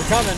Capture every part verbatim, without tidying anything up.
coming.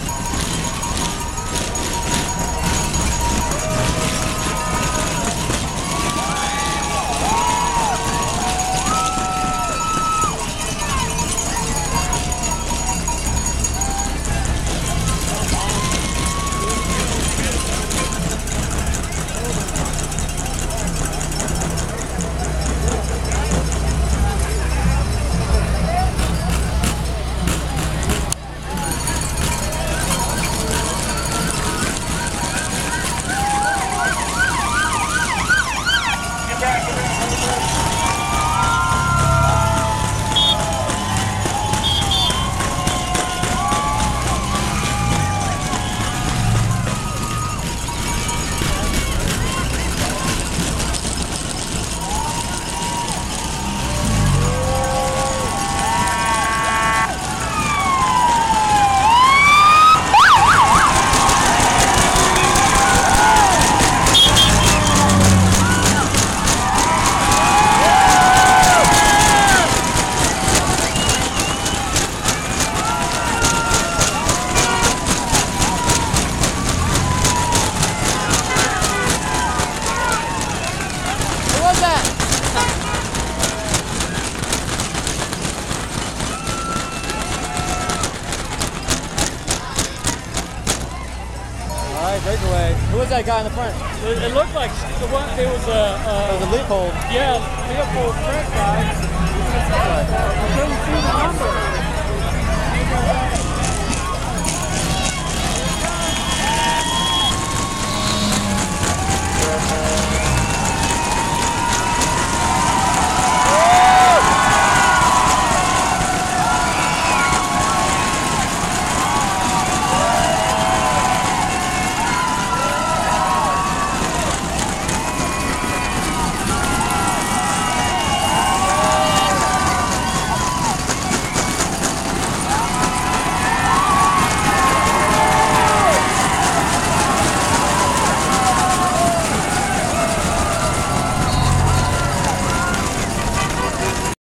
Breakaway. Who was that guy in the front? It, it looked like the one. It was a. Uh, it was a Leopold. Yeah, Leopold Fred guy. I couldn't see the number.